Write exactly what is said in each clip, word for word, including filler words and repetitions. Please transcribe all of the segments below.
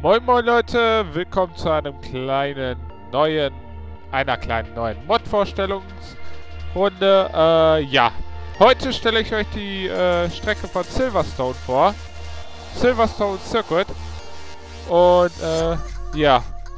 Moin Moin Leute, willkommen zu einem kleinen neuen, einer kleinen neuen Mod-Vorstellungsrunde. Äh, ja, heute stelle ich euch die äh, Strecke von Silverstone vor. Silverstone Circuit. Und, äh, ja.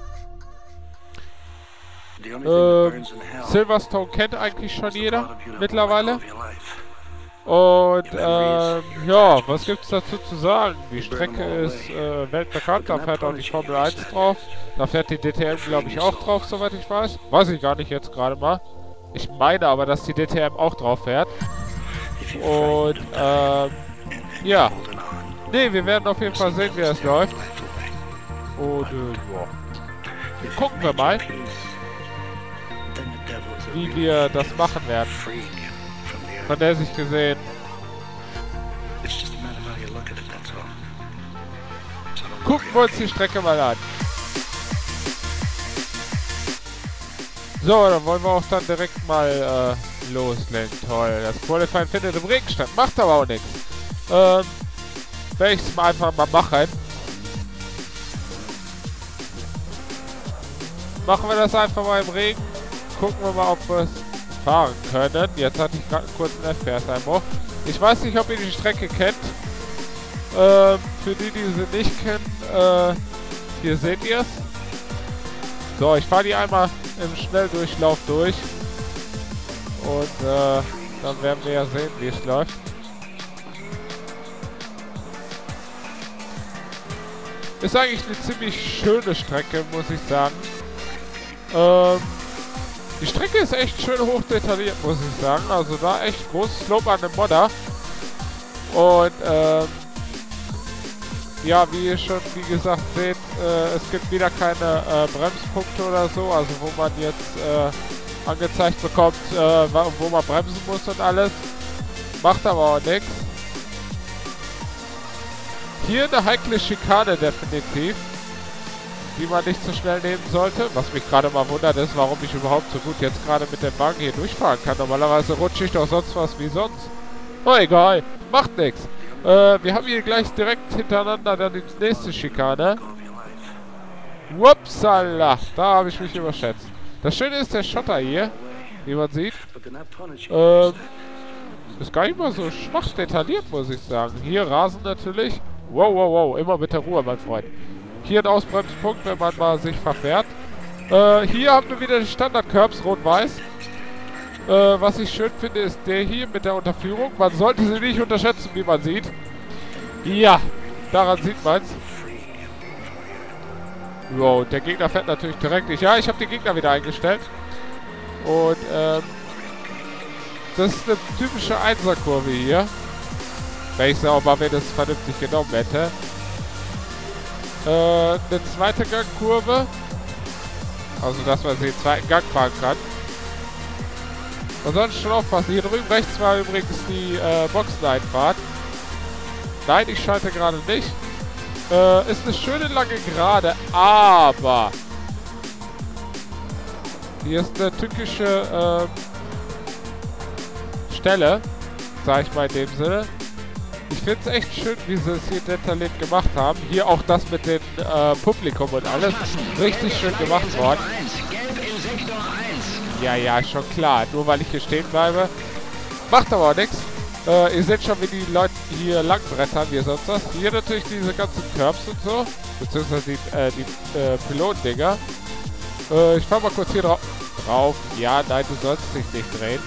Ähm, Silverstone kennt eigentlich schon jeder mittlerweile. Und, ähm, ja, was gibt's dazu zu sagen? Die Strecke ist äh, weltbekannt, da fährt auch die Formel eins drauf. Da fährt die D T M, glaube ich, auch drauf, soweit ich weiß. Weiß ich gar nicht jetzt gerade mal. Ich meine aber, dass die D T M auch drauf fährt. Und, ähm, ja. Ne, wir werden auf jeden Fall sehen, wie es läuft. Und, äh, ja. Gucken wir mal, wie wir das machen werden. Von der Sicht gesehen. Gucken wir uns die Strecke mal an. So, dann wollen wir auch dann direkt mal äh, loslegen. Toll, das Qualifying findet im Regen statt. Macht aber auch nichts. Ähm, werde ich es mal einfach mal machen. Machen wir das einfach mal im Regen. Gucken wir mal, ob wir es fahren können. Jetzt hatte ich gerade einen kurzen F P S-Einbruch. Ich weiß nicht, ob ihr die Strecke kennt. Ähm, für die, die sie nicht kennen, äh, hier seht ihr es. So, ich fahre die einmal im Schnelldurchlauf durch. Und äh, dann werden wir ja sehen, wie es läuft. Ist eigentlich eine ziemlich schöne Strecke, muss ich sagen. Ähm, Die Strecke ist echt schön hoch detailliert, muss ich sagen. Also da echt großes Lob an den Modder. Und, ähm, ja, wie ihr schon, wie gesagt, seht, äh, es gibt wieder keine äh, Bremspunkte oder so. Also wo man jetzt äh, angezeigt bekommt, äh, wo man bremsen muss und alles. Macht aber auch nichts. Hier eine heikle Schikane definitiv, die man nicht so schnell nehmen sollte. Was mich gerade mal wundert ist, warum ich überhaupt so gut jetzt gerade mit dem Wagen hier durchfahren kann. Normalerweise rutsche ich doch sonst was wie sonst. Oh, egal. Macht nichts. Äh, wir haben hier gleich direkt hintereinander dann die nächste Schikane. Wupsala. Da habe ich mich überschätzt. Das Schöne ist der Schotter hier, wie man sieht. Ähm, ist gar nicht mal so schwach detailliert, muss ich sagen. Hier Rasen natürlich. Wow, wow, wow. Immer mit der Ruhe, mein Freund. Hier ein Ausbremspunkt, wenn man mal sich verfährt. Äh, hier haben wir wieder die Standard-Curbs, rot-weiß. Äh, was ich schön finde, ist der hier mit der Unterführung. Man sollte sie nicht unterschätzen, wie man sieht. Ja, daran sieht man es. Wow, der Gegner fährt natürlich direkt nicht. Ja, ich habe den Gegner wieder eingestellt. Und, ähm, das ist eine typische Einserkurve hier. Wenn ich sie auch mal, wenn es vernünftig genommen hätte. Äh, eine zweite Gangkurve. Also, dass man sie im zweiten Gang fahren kann. Und sonst schon aufpassen. Hier drüben rechts war übrigens die äh, Boxeneinfahrt. Nein, ich schalte gerade nicht. Äh, ist eine schöne lange Gerade, aber hier ist eine tückische äh, Stelle, sag ich mal in dem Sinne. Ich finde es echt schön, wie sie es hier detailliert gemacht haben. Hier auch das mit dem äh, Publikum und alles. Richtig schön gemacht worden. Ja, ja, schon klar. Nur weil ich hier stehen bleibe. Macht aber auch nichts. Äh, ihr seht schon, wie die Leute hier langbrettern, wie sonst was. Hier natürlich diese ganzen Curbs und so. Beziehungsweise die, äh, die äh, Pylon-Dinger. Äh, ich fahr mal kurz hier drauf. Drauf. Ja, nein, du sollst dich nicht drehen.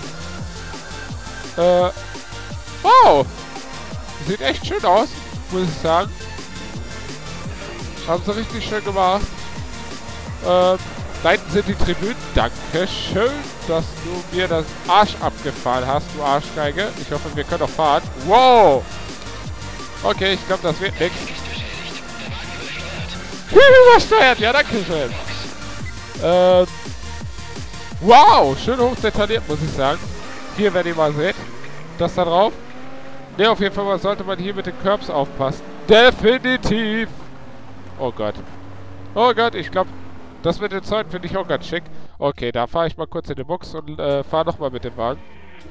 Äh, wow! Sieht echt schön aus, muss ich sagen. Haben sie richtig schön gemacht. Ähm, da hinten sind die Tribünen. Dankeschön, dass du mir das Arsch abgefahren hast, du Arschgeige. Ich hoffe, wir können auch fahren. Wow! Okay, ich glaube, das wird nichts. Übersteuert, ja, dankeschön. Ähm, wow, schön hoch detailliert, muss ich sagen. Hier, wenn ihr mal seht, das da drauf. Ne, auf jeden Fall sollte man hier mit den Curbs aufpassen. Definitiv! Oh Gott. Oh Gott, ich glaube, das mit den Zäunen finde ich auch ganz schick. Okay, da fahre ich mal kurz in die Box und äh, fahre nochmal mit dem Wagen.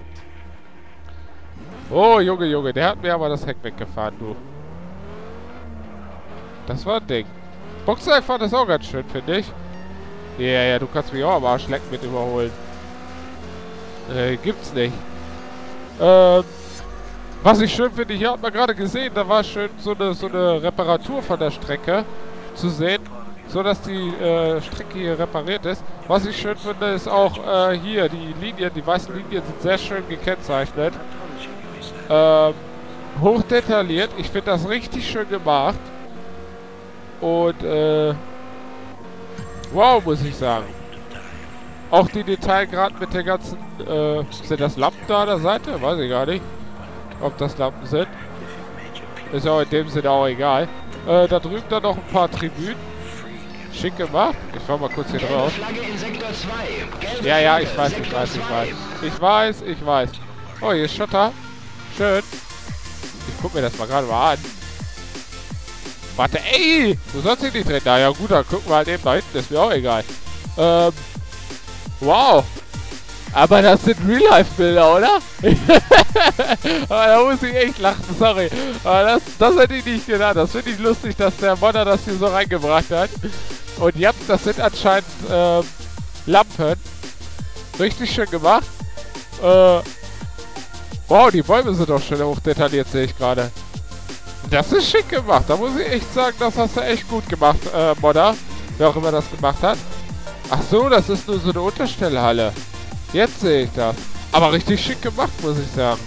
Oh, Junge, Junge, der hat mir aber das Heck weggefahren, du. Das war ein Ding. Boxenfahrt ist auch ganz schön, finde ich. Ja, yeah, ja, du kannst mich auch am Arsch lecken mit überholen. Äh, gibt's nicht. Ähm, was ich schön finde, hier hat man gerade gesehen, da war schön so eine, so eine Reparatur von der Strecke zu sehen, so dass die äh, Strecke hier repariert ist. Was ich schön finde, ist auch äh, hier, die Linien, die weißen Linien sind sehr schön gekennzeichnet. Ähm, hochdetailliert, ich finde das richtig schön gemacht. Und, äh, wow, muss ich sagen. Auch die Detailgrad mit der ganzen, äh, sind das Lampen da an der Seite? Weiß ich gar nicht, ob das Lampen sind. Ist ja auch in dem Sinne auch egal. Äh, da drüben dann noch ein paar Tribünen. Schick gemacht. Ich fahr mal kurz hier drauf. Ja, ja, ich weiß, ich weiß, ich weiß. Ich weiß, ich weiß. Oh, hier ist Schotter. Schön. Ich guck mir das mal gerade mal an. Warte, ey! Du sollst dich nicht drehen. Na ja, gut, dann gucken wir halt eben da hinten. Ist mir auch egal. Ähm. Wow. Aber das sind Real-Life-Bilder, oder? Aber da muss ich echt lachen, sorry. Aber das, das hätte ich nicht gedacht. Das finde ich lustig, dass der Modder das hier so reingebracht hat. Und ja, das sind anscheinend ähm, Lampen. Richtig schön gemacht. Äh, wow, die Bäume sind doch schön hochdetailliert, sehe ich gerade. Das ist schick gemacht. Da muss ich echt sagen, das hast du echt gut gemacht, äh, Modder. Wer auch immer das gemacht hat. Ach so, das ist nur so eine Unterstellhalle. Jetzt sehe ich das. Aber richtig schick gemacht, muss ich sagen.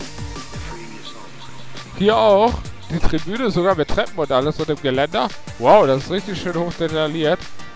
Hier auch. Die Tribüne sogar mit Treppen und alles und dem Geländer. Wow, das ist richtig schön hochdetailliert.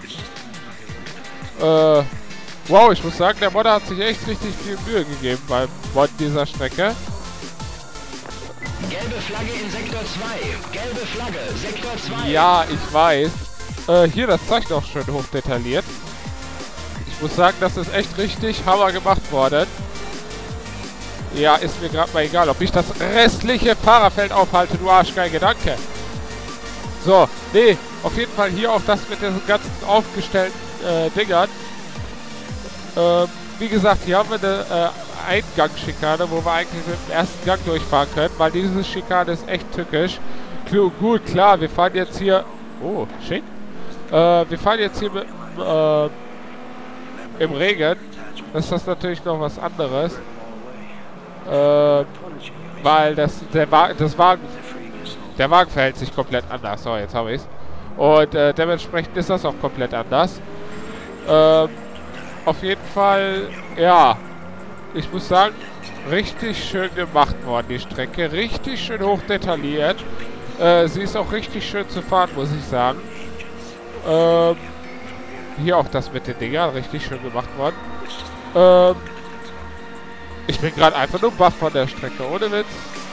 Äh, wow, ich muss sagen, der Modder hat sich echt richtig viel Mühe gegeben beim Modden dieser Strecke. Gelbe Flagge in Sektor zwei. Gelbe Flagge, Sektor zwei. Ja, ich weiß. Äh, hier, das zeigt auch schön hochdetailliert. Ich muss sagen, das ist echt richtig Hammer gemacht worden. Ja, ist mir gerade mal egal, ob ich das restliche Fahrerfeld aufhalte, du Arschgeige, danke. So, nee, auf jeden Fall hier auch das mit den ganzen aufgestellten äh, Dingern. Ähm, wie gesagt, hier haben wir eine äh, Eingangsschikane, wo wir eigentlich mit dem ersten Gang durchfahren können, weil diese Schikane ist echt tückisch. Kl- gut, klar, wir fahren jetzt hier... Oh, schick. Äh, wir fahren jetzt hier mit äh, im Regen. Das ist das natürlich noch was anderes. Äh, weil das der Wagen, das Wagen, der Wagen verhält sich komplett anders. So, jetzt habe ich es. Und äh, dementsprechend ist das auch komplett anders. Ähm, auf jeden Fall, ja, ich muss sagen, richtig schön gemacht worden, die Strecke. Richtig schön hochdetailliert. Äh, sie ist auch richtig schön zu fahren, muss ich sagen. Ähm, hier auch das mit den Dingern, richtig schön gemacht worden. Ähm, ich bin gerade einfach nur baff von der Strecke, ohne Witz.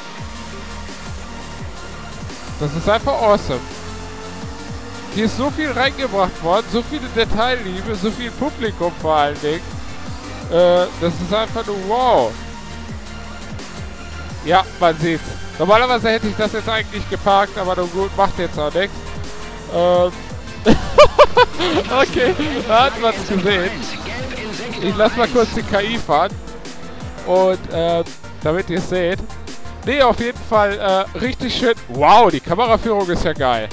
Das ist einfach awesome. Hier ist so viel reingebracht worden, so viele Detailliebe, so viel Publikum vor allen Dingen. Äh, das ist einfach nur wow. Ja, man sieht's. Normalerweise hätte ich das jetzt eigentlich geparkt, aber nur gut, macht jetzt auch nichts. Ähm. Okay, da hat man's gesehen. Ich lasse mal kurz die K I fahren. Und, äh, damit ihr es seht. Nee, auf jeden Fall, äh, richtig schön. Wow, die Kameraführung ist ja geil.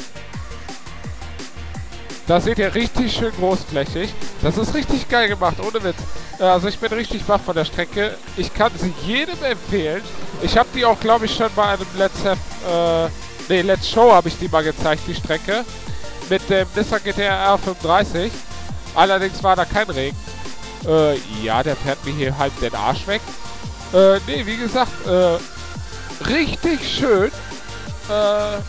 Da seht ihr richtig schön großflächig. Das ist richtig geil gemacht, ohne Witz. Also ich bin richtig baff von der Strecke. Ich kann sie jedem empfehlen. Ich habe die auch, glaube ich, schon bei einem Let's Have, äh, nee, Let's Show habe ich die mal gezeigt, die Strecke. Mit dem Nissan G T R fünfunddreißig. Allerdings war da kein Regen. Äh, ja, der fährt mir hier halb den Arsch weg. Äh, nee, wie gesagt, äh, richtig schön. Äh,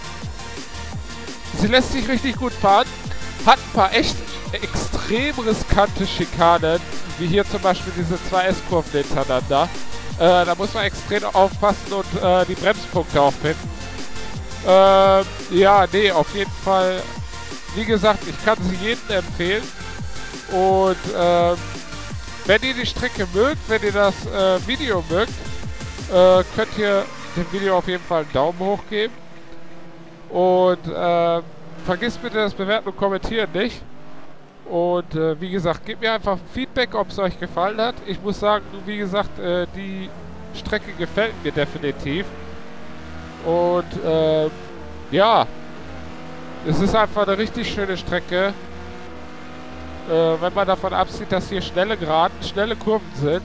sie lässt sich richtig gut fahren. Hat ein paar echt extrem riskante Schikanen, wie hier zum Beispiel diese zwei S-Kurven hintereinander. Äh, da muss man extrem aufpassen und äh, die Bremspunkte auch finden. Äh, ja, nee, auf jeden Fall, wie gesagt, ich kann sie jedem empfehlen. Und äh, wenn ihr die Strecke mögt, wenn ihr das äh, Video mögt, äh, könnt ihr dem Video auf jeden Fall einen Daumen hoch geben. Und äh, vergisst bitte das Bewerten und Kommentieren nicht. Und äh, wie gesagt, gebt mir einfach Feedback, ob es euch gefallen hat. Ich muss sagen, wie gesagt, äh, die Strecke gefällt mir definitiv. Und äh, ja, Es ist einfach eine richtig schöne Strecke. Äh, wenn man davon absieht, dass hier schnelle Geraden, schnelle Kurven sind.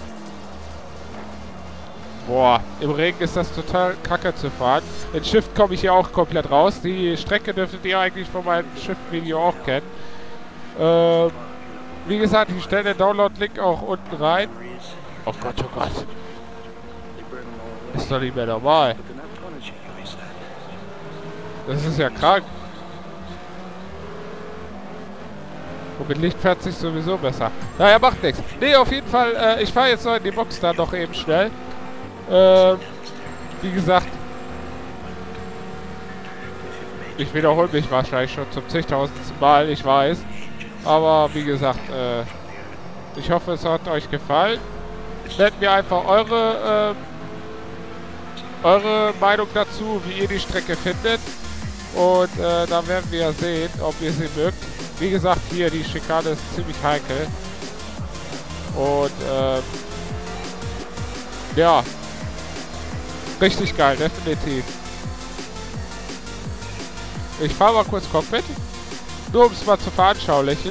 Boah, im Regen ist das total kacke zu fahren. In Shift komme ich hier auch komplett raus. Die Strecke dürftet ihr eigentlich von meinem Shift-Video auch kennen. Ähm, wie gesagt, ich stelle den Download-Link auch unten rein. Oh Gott, oh Gott. Ist doch nicht mehr normal. Das ist ja krank. Und mit Licht fährt sich sowieso besser. Naja, macht nichts. Nee, auf jeden Fall, äh, ich fahre jetzt noch in die Box da noch eben schnell. Ähm, wie gesagt, ich wiederhole mich wahrscheinlich schon zum zigtausendsten Mal, ich weiß. Aber wie gesagt, äh, ich hoffe, es hat euch gefallen. Nennt mir einfach eure, äh, eure Meinung dazu, wie ihr die Strecke findet. Und äh, dann werden wir sehen, ob ihr sie mögt. Wie gesagt, hier, die Schikane ist ziemlich heikel. Und, ähm, ja. Richtig geil, definitiv. Ich fahre mal kurz Cockpit. Nur um es mal zu veranschaulichen.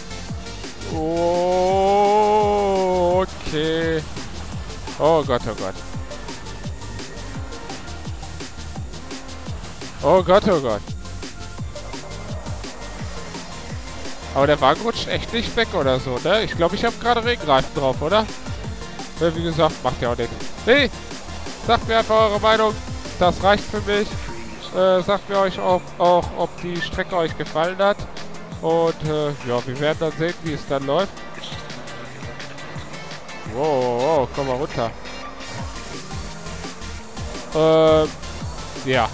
Oh, okay. Oh Gott, oh Gott. Oh Gott, oh Gott. Aber der Wagen rutscht echt nicht weg oder so, ne? Ich glaube, ich habe gerade Regenreifen drauf, oder? Ja, wie gesagt, macht ja auch nichts. Nee! Sagt mir einfach eure Meinung. Das reicht für mich. Äh, sagt mir euch auch, auch, ob die Strecke euch gefallen hat. Und, äh, ja, wir werden dann sehen, wie es dann läuft. Wow, wow, komm mal runter. Ähm, ja.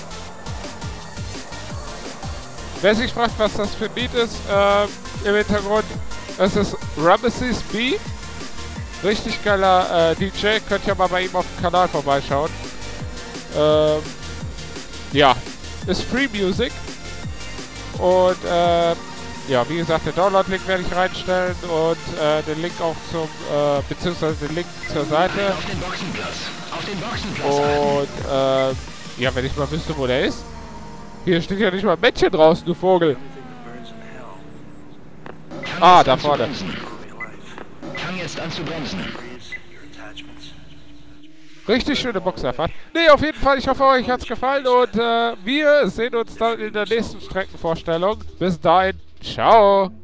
Wer sich fragt, was das für ein Beat ist, ähm, im Hintergrund, es ist Ramesses B. Richtig geiler äh, D J, könnt ihr mal bei ihm auf dem Kanal vorbeischauen. Ähm, ja, ist Free Music. Und, äh, ja, wie gesagt, den Download-Link werde ich reinstellen und äh, den Link auch zum, äh, beziehungsweise den Link zur Seite. Auf den Boxenplatz. Auf den Boxenplatz. Und, äh, ja, wenn ich mal wüsste, wo der ist. Hier steht ja nicht mal ein Männchen draußen, du Vogel. Ah, da vorne. Fang jetzt an zu bremsen. Richtig schöne Boxerfahrt. Nee, auf jeden Fall, ich hoffe, euch hat's gefallen und äh, wir sehen uns dann in der nächsten Streckenvorstellung. Bis dahin, ciao.